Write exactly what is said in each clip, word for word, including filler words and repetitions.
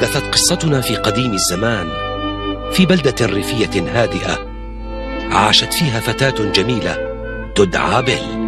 حدثت قصتنا في قديم الزمان في بلدة ريفية هادئة عاشت فيها فتاة جميلة تدعى بيل.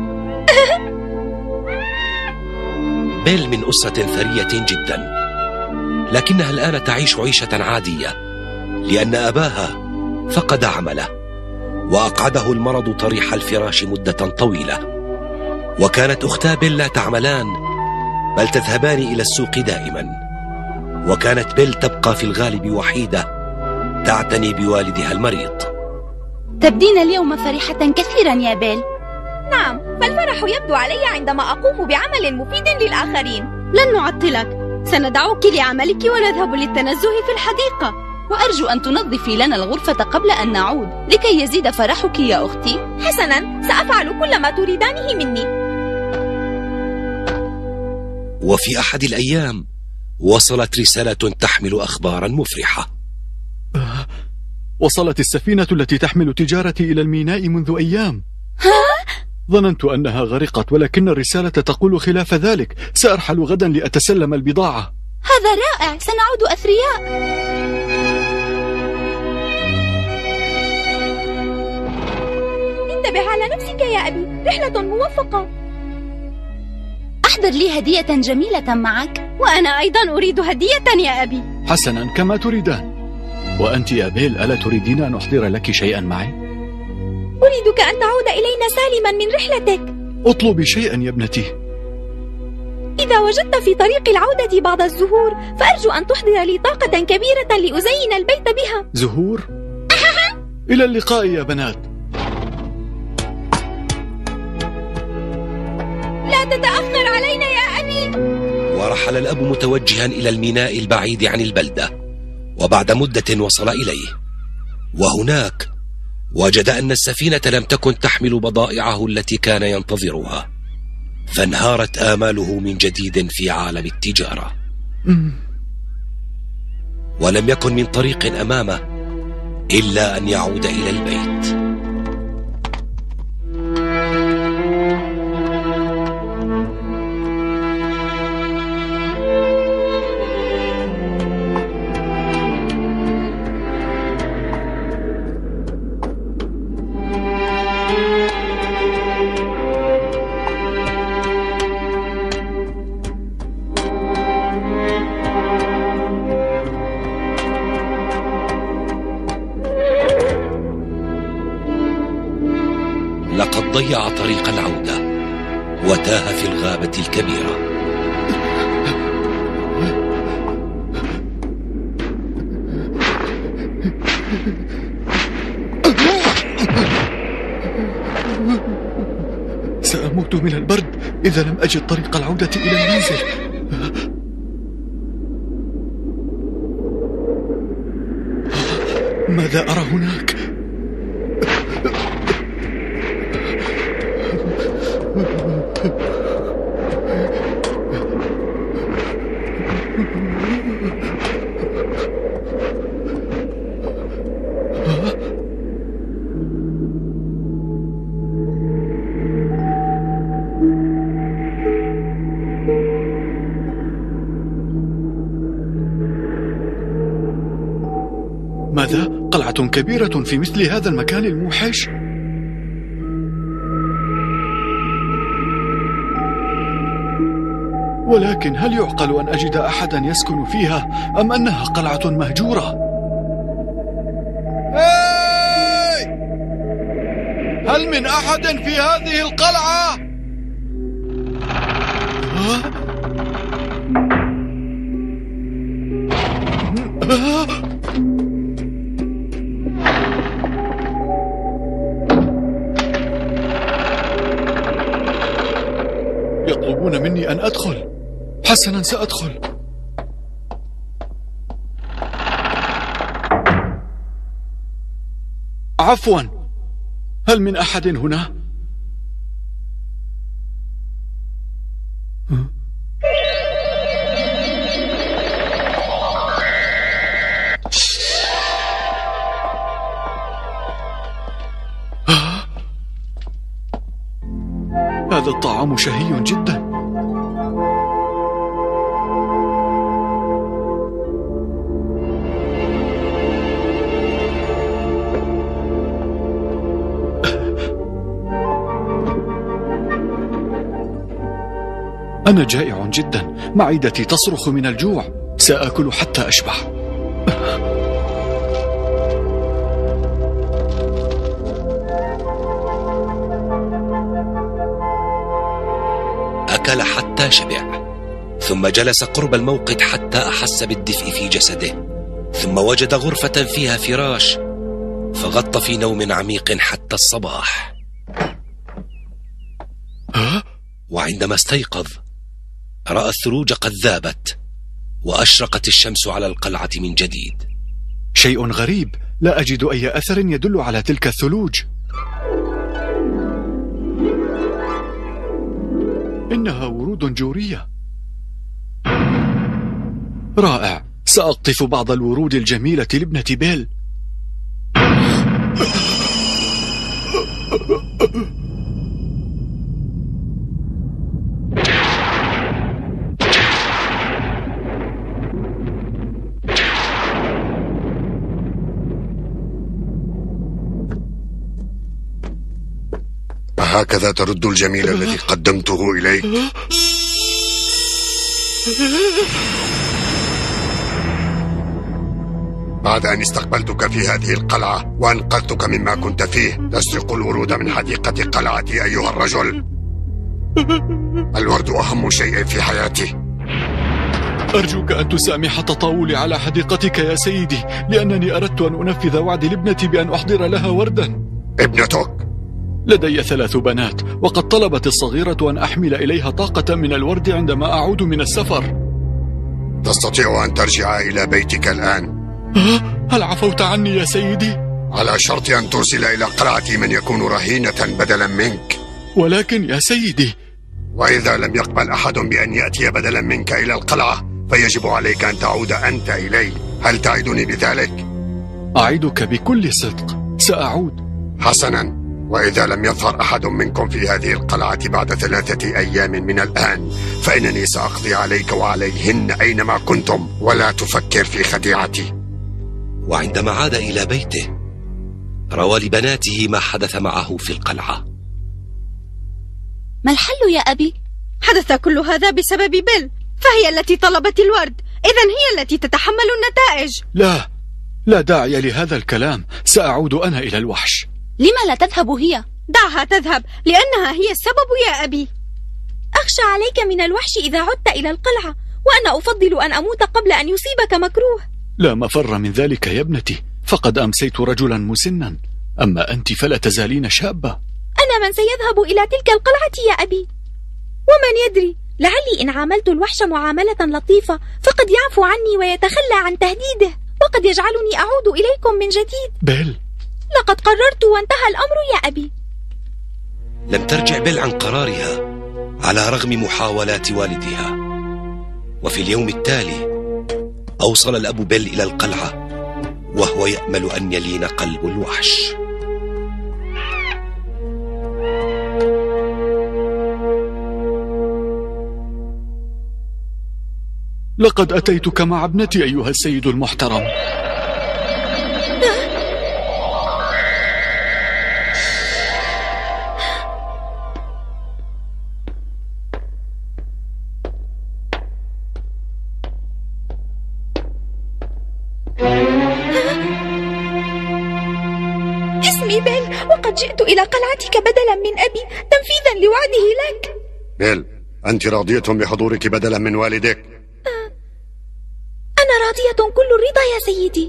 بيل من أسرة ثرية جدا، لكنها الآن تعيش عيشة عادية لأن أباها فقد عمله وأقعده المرض طريح الفراش مدة طويلة. وكانت أختا بيل لا تعملان بل تذهبان إلى السوق دائما، وكانت بيل تبقى في الغالب وحيدة تعتني بوالدها المريض. تبدين اليوم فرحة كثيرا يا بيل. نعم، فالفرح يبدو علي عندما أقوم بعمل مفيد للآخرين. لن نعطلك، سندعوك لعملك ونذهب للتنزه في الحديقة. وأرجو أن تنظفي لنا الغرفة قبل أن نعود لكي يزيد فرحك يا أختي. حسنا، سأفعل كل ما تريدانه مني. وفي أحد الأيام وصلت رسالة تحمل أخبارا مفرحة. آه، وصلت السفينة التي تحمل تجارتي إلى الميناء منذ أيام. ها؟ ظننت أنها غرقت، ولكن الرسالة تقول خلاف ذلك. سأرحل غدا لأتسلم البضاعة. هذا رائع، سنعود أثرياء. انتبه على نفسك يا أبي، رحلة موفقة. أحضر لي هدية جميلة معك. وأنا أيضا أريد هدية يا أبي. حسنا، كما تريدان. وأنت يا بيل، ألا تريدين أن أحضر لك شيئا معي؟ أريدك أن تعود إلينا سالما من رحلتك. اطلبي شيئا يا ابنتي. إذا وجدت في طريق العودة بعض الزهور فأرجو أن تحضر لي طاقة كبيرة لأزين البيت بها. زهور؟ إلى اللقاء يا بنات. لا تتأخر علينا يا أبي. ورحل الأب متوجها إلى الميناء البعيد عن البلدة، وبعد مدة وصل إليه، وهناك وجد أن السفينة لم تكن تحمل بضائعه التي كان ينتظرها، فانهارت آماله من جديد في عالم التجارة. ولم يكن من طريق أمامه إلا أن يعود إلى البيت. لقد ضيع طريق العودة وتاه في الغابة الكبيرة. سأموت من البرد إذا لم أجد طريق العودة إلى المنزل. ماذا أرى هناك؟ ماذا؟ قلعة كبيرة في مثل هذا المكان الموحش؟ ولكن هل يعقل أن أجد أحدا يسكن فيها أم أنها قلعة مهجورة؟ هاي! هل من أحد في هذه القلعة؟ ها؟ ها؟ يطلبون مني أن أدخل. حسنا، سأدخل. عفوا، هل من أحد هنا؟ هذا الطعام شهي جدا. أنا جائع جدا، معدتي تصرخ من الجوع، سآكل حتى أشبع. أكل حتى شبع، ثم جلس قرب الموقد حتى أحس بالدفء في جسده، ثم وجد غرفة فيها فراش فغط في نوم عميق حتى الصباح. وعندما استيقظ رأى الثلوج قد ذابت وأشرقت الشمس على القلعة من جديد. شيء غريب، لا أجد أي أثر يدل على تلك الثلوج. إنها ورود جورية. رائع، سأقطف بعض الورود الجميلة لابنة بيل. هكذا ترد الجميل الذي قدمته إليك؟ بعد أن استقبلتك في هذه القلعة وأنقذتك مما كنت فيه، تسرق الورود من حديقة قلعتي أيها الرجل. الورد أهم شيء في حياتي. أرجوك أن تسامح تطاولي على حديقتك يا سيدي، لأنني أردت أن أنفذ وعدي لابنتي بأن أحضر لها وردا. ابنتك؟ لدي ثلاث بنات، وقد طلبت الصغيرة أن أحمل إليها طاقة من الورد عندما أعود من السفر. تستطيع أن ترجع إلى بيتك الآن؟ هل عفوت عني يا سيدي؟ على شرط أن ترسل إلى قلعتي من يكون رهينة بدلا منك. ولكن يا سيدي، وإذا لم يقبل أحد بأن يأتي بدلا منك إلى القلعة فيجب عليك أن تعود أنت إلي. هل تعدني بذلك؟ أعدك بكل صدق، سأعود. حسنا، وإذا لم يظهر أحد منكم في هذه القلعة بعد ثلاثة أيام من الآن فإنني سأقضي عليك وعليهن أينما كنتم، ولا تفكر في خديعتي. وعندما عاد إلى بيته روى لبناته ما حدث معه في القلعة. ما الحل يا أبي؟ حدث كل هذا بسبب بيل، فهي التي طلبت الورد، إذن هي التي تتحمل النتائج. لا، لا داعي لهذا الكلام، سأعود أنا إلى الوحش. لما لا تذهب هي؟ دعها تذهب، لأنها هي السبب يا أبي. أخشى عليك من الوحش إذا عدت إلى القلعة، وأنا أفضل أن أموت قبل أن يصيبك مكروه. لا مفر من ذلك يا ابنتي، فقد أمسيت رجلا مسنا، أما أنت فلا تزالين شابة. أنا من سيذهب إلى تلك القلعة يا أبي، ومن يدري، لعلي إن عاملت الوحش معاملة لطيفة فقد يعفو عني ويتخلى عن تهديده، وقد يجعلني أعود إليكم من جديد. بيل، لقد قررت وانتهى الأمر يا أبي. لم ترجع بيل عن قرارها على رغم محاولات والدها. وفي اليوم التالي أوصل الأب بيل إلى القلعة وهو يأمل أن يلين قلب الوحش. لقد أتيتك مع ابنتي أيها السيد المحترم. اسمي بيل، وقد جئت إلى قلعتك بدلا من أبي تنفيذا لوعده لك. بيل، أنت راضية بحضورك بدلا من والدك؟ أنا راضية كل الرضا يا سيدي.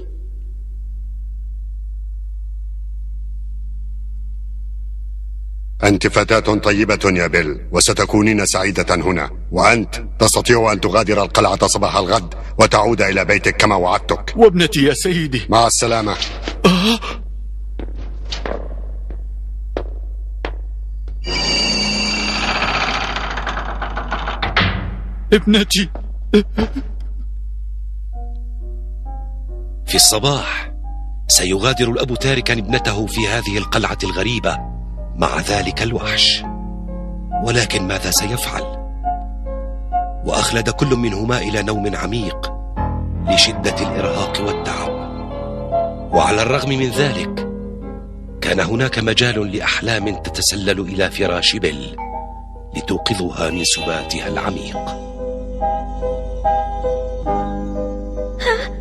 أنت فتاة طيبة يا بيل، وستكونين سعيدة هنا، وأنت تستطيع أن تغادر القلعة صباح الغد وتعود إلى بيتك كما وعدتك. وابنتي يا سيدي. مع السلامة. آه. ابنتي. في الصباح سيغادر الأب تاركا ابنته في هذه القلعة الغريبة مع ذلك الوحش، ولكن ماذا سيفعل؟ وأخلد كل منهما إلى نوم عميق لشدة الإرهاق والتعب. وعلى الرغم من ذلك كان هناك مجال لأحلام تتسلل إلى فراش بيل لتوقظها من سباتها العميق. ها؟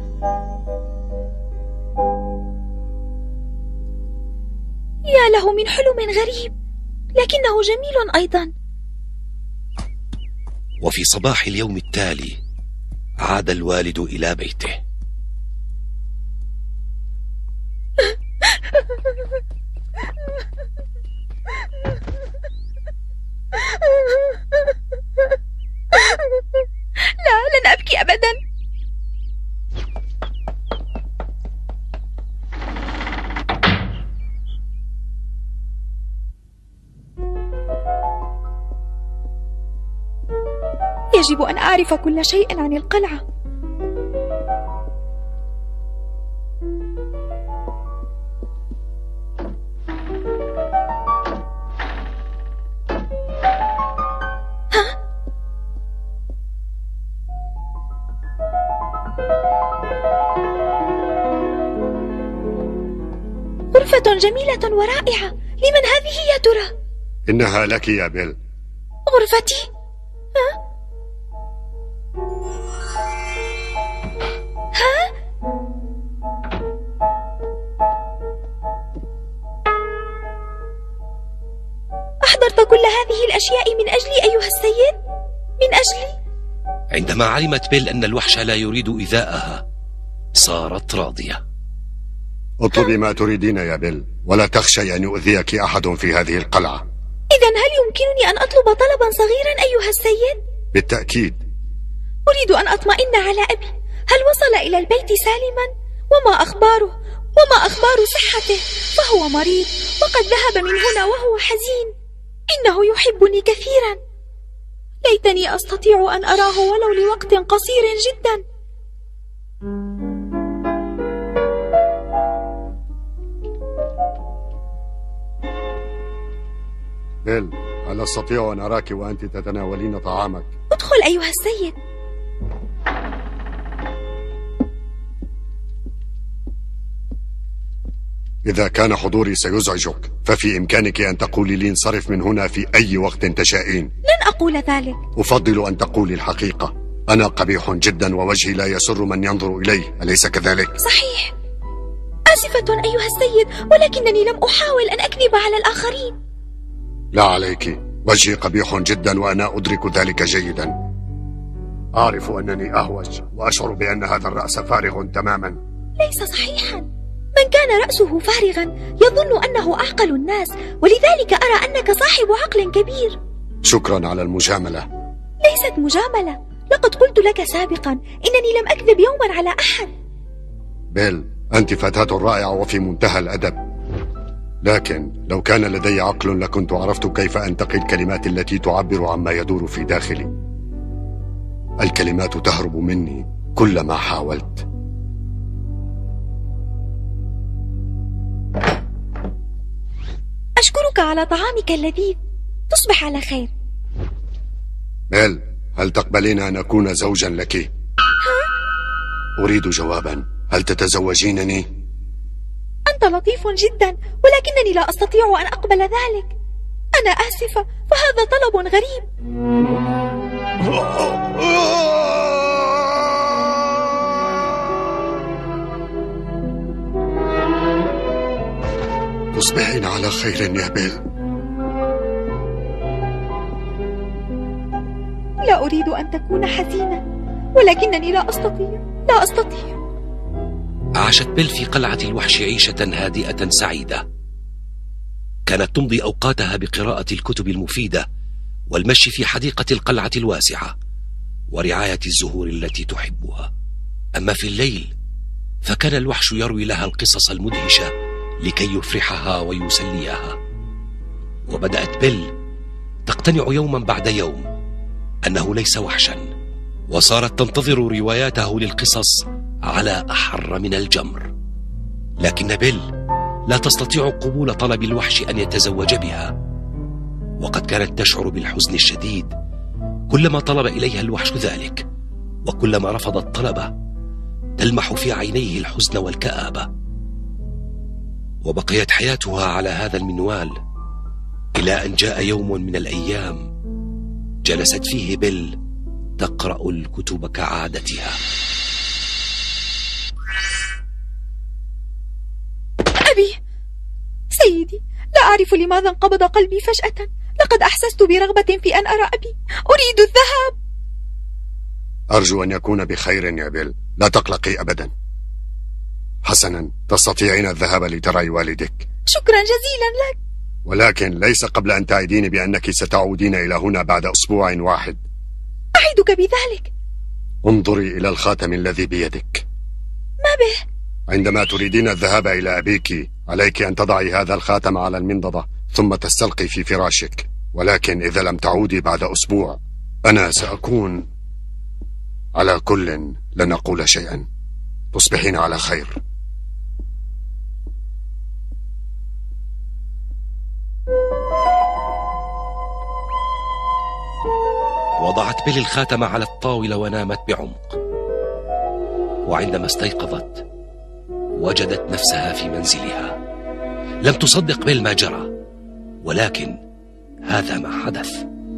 يا له من حلم غريب، لكنه جميل أيضا. وفي صباح اليوم التالي عاد الوالد إلى بيته. لا، لن أبكي أبدا. يجب أن أعرف كل شيء عن القلعة. غرفة جميلة ورائعة. لمن هذه يا ترى؟ إنها لك يا بيل. غرفتي؟ ها؟ ها؟ أحضرت كل هذه الأشياء من أجلي أيها السيد؟ من أجلي؟ عندما علمت بيل أن الوحش لا يريد إيذاءها صارت راضية. اطلبي ما تريدين يا بيل، ولا تخشي أن يؤذيك أحد في هذه القلعة. إذن هل يمكنني أن أطلب طلبا صغيرا أيها السيد؟ بالتأكيد. أريد أن أطمئن على أبي. هل وصل إلى البيت سالما؟ وما أخباره؟ وما أخبار صحته؟ فهو مريض وقد ذهب من هنا وهو حزين. إنه يحبني كثيرا. ليتني أستطيع أن أراه ولو لوقت قصير جدا. بيل، هل أستطيع أن أراك وأنت تتناولين طعامك؟ ادخل أيها السيد. إذا كان حضوري سيزعجك ففي إمكانك أن تقولي لي انصرف من هنا في أي وقت تشائين. لن أقول ذلك. أفضل أن تقولي الحقيقة. أنا قبيح جدا ووجهي لا يسر من ينظر إليه، أليس كذلك؟ صحيح. آسفة أيها السيد، ولكنني لم أحاول أن أكذب على الآخرين. لا عليك، وجهي قبيح جدا وأنا أدرك ذلك جيدا. أعرف أنني أهوج وأشعر بأن هذا الرأس فارغ تماما. ليس صحيحا. من كان رأسه فارغا يظن أنه أعقل الناس، ولذلك أرى أنك صاحب عقل كبير. شكرا على المجاملة. ليست مجاملة، لقد قلت لك سابقا إنني لم أكذب يوما على أحد. بيل، أنت فتاة رائعة وفي منتهى الأدب، لكن لو كان لدي عقل لكنت عرفت كيف أنتقي الكلمات التي تعبر عما يدور في داخلي. الكلمات تهرب مني كلما حاولت. أشكرك على طعامك اللذيذ. تصبح على خير. بيل، هل تقبلين أن أكون زوجا لك؟ ها؟ أريد جوابا. هل تتزوجينني؟ أنت لطيف جدا، ولكنني لا أستطيع أن أقبل ذلك. أنا آسفة، فهذا طلب غريب. تصبحين على خير يا بيل. لا أريد أن تكون حزينا، ولكنني لا أستطيع لا أستطيع عاشت بيل في قلعة الوحش عيشة هادئة سعيدة. كانت تمضي أوقاتها بقراءة الكتب المفيدة والمشي في حديقة القلعة الواسعة ورعاية الزهور التي تحبها. أما في الليل فكان الوحش يروي لها القصص المدهشة لكي يفرحها ويسليها. وبدأت بيل تقتنع يوما بعد يوم أنه ليس وحشا، وصارت تنتظر رواياته للقصص على أحر من الجمر. لكن بيل لا تستطيع قبول طلب الوحش أن يتزوج بها، وقد كانت تشعر بالحزن الشديد كلما طلب إليها الوحش ذلك، وكلما رفض الطلب تلمح في عينيه الحزن والكآبة. وبقيت حياتها على هذا المنوال إلى أن جاء يوم من الأيام جلست فيه بيل تقرأ الكتب كعادتها. أبي سيدي، لا أعرف لماذا انقبض قلبي فجأة. لقد أحسست برغبة في أن أرى أبي. أريد الذهاب. أرجو أن يكون بخير يا بيل، لا تقلقي أبدا. حسنا، تستطيعين الذهاب لترى والدك. شكرا جزيلا لك، ولكن ليس قبل أن تعديني بأنك ستعودين إلى هنا بعد أسبوع واحد. أعدك بذلك. انظري إلى الخاتم الذي بيدك. ما به؟ عندما تريدين الذهاب إلى أبيك عليك أن تضعي هذا الخاتم على المنضدة ثم تستلقي في فراشك. ولكن إذا لم تعودي بعد أسبوع أنا سأكون على كل لن أقول شيئا. تصبحين على خير. وضعت بيل الخاتم على الطاولة ونامت بعمق. وعندما استيقظت وجدت نفسها في منزلها. لم تصدق بيل ما جرى، ولكن هذا ما حدث.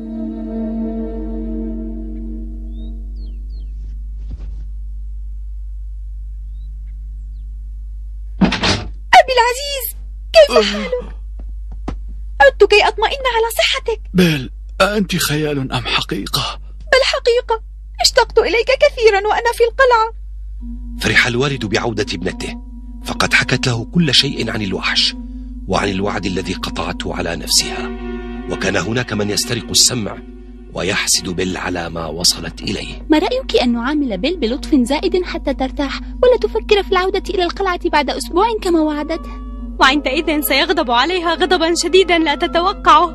أبي العزيز، كيف حالك؟ عدت كي أطمئن على صحتك. بيل، أنت خيال أم حقيقة؟ بل حقيقة. اشتقت إليك كثيرا وأنا في القلعة. فرح الوالد بعودة ابنته، فقد حكت له كل شيء عن الوحش وعن الوعد الذي قطعته على نفسها. وكان هناك من يسترق السمع ويحسد بيل على ما وصلت إليه. ما رأيك أن نعامل بيل بلطف زائد حتى ترتاح ولا تفكر في العودة إلى القلعة بعد أسبوع كما وعدته؟ وعندئذ سيغضب عليها غضبا شديدا لا تتوقعه.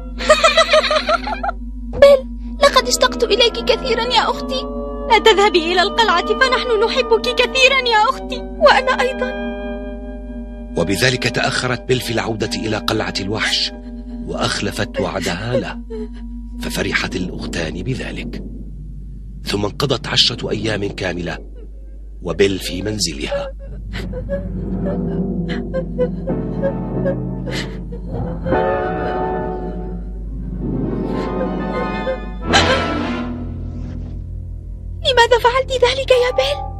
بيل، لقد اشتقت إليك كثيرا يا أختي. لا تذهبي إلى القلعة فنحن نحبك كثيرا يا أختي. وأنا أيضا. وبذلك تأخرت بيل في العودة إلى قلعة الوحش وأخلفت وعدها له، ففرحت الأختان بذلك. ثم انقضت عشرة أيام كاملة وبيل في منزلها. لماذا فعلت ذلك يا بيل؟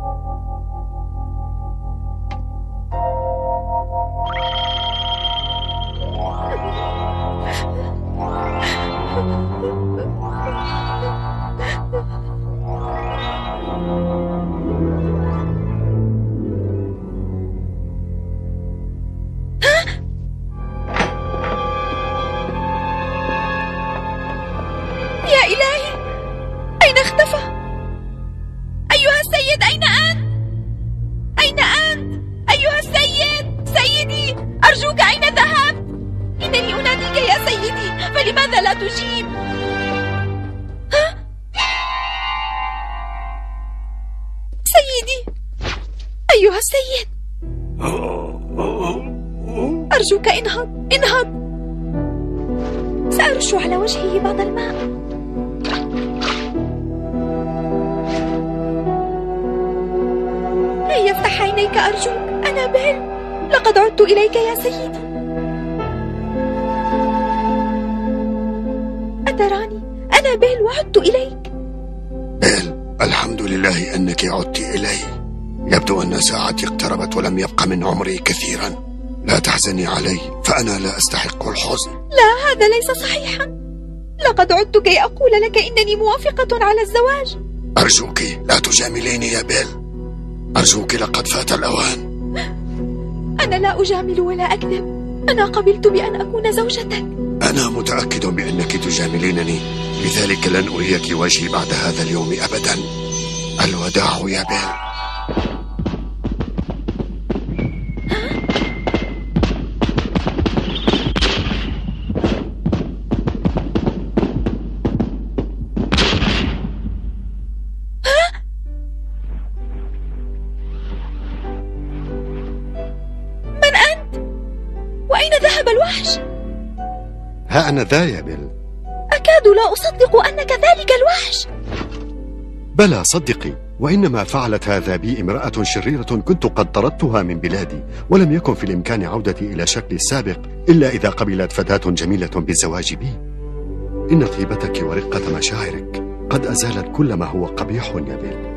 يا إلهي، أين اختفى؟ أيها السيد، أين أنت؟ أين أنت؟ أيها السيد، سيدي، أرجوك أين ذهبت؟ إنني أناديك يا سيدي، فلماذا لا تجيب؟ ها؟ سيدي، أيها السيد، أرجوك انهض، انهض. سأرش على وجهه بعض الماء. هيا افتح عينيك أرجوك. أنا بيل، لقد عدت إليك يا سيدي. أتراني؟ أنا بيل وعدت إليك. بيل، الحمد لله أنك عدت إلي. يبدو أن ساعتي اقتربت ولم يبق من عمري كثيرا. لا تحزني علي، فأنا لا أستحق الحزن. لا، هذا ليس صحيحا. لقد عدت كي أقول لك إنني موافقة على الزواج. أرجوك لا تجامليني يا بيل، أرجوك، لقد فات الأوان. أنا لا أجامل ولا أكذب. أنا قبلت بأن أكون زوجتك. أنا متأكد بأنك تجاملينني، لذلك لن أريك وجهي بعد هذا اليوم أبدا. الوداع يا بيل. وأين ذهب الوحش؟ ها أنا ذا يا بيل. أكاد لا أصدق أنك ذلك الوحش. بلى صدقي، وإنما فعلت هذا بي امرأة شريرة كنت قد طردتها من بلادي، ولم يكن في الإمكان عودتي إلى شكلي السابق إلا إذا قبلت فتاة جميلة بالزواج بي. إن طيبتك ورقة مشاعرك قد أزالت كل ما هو قبيح يا بيل.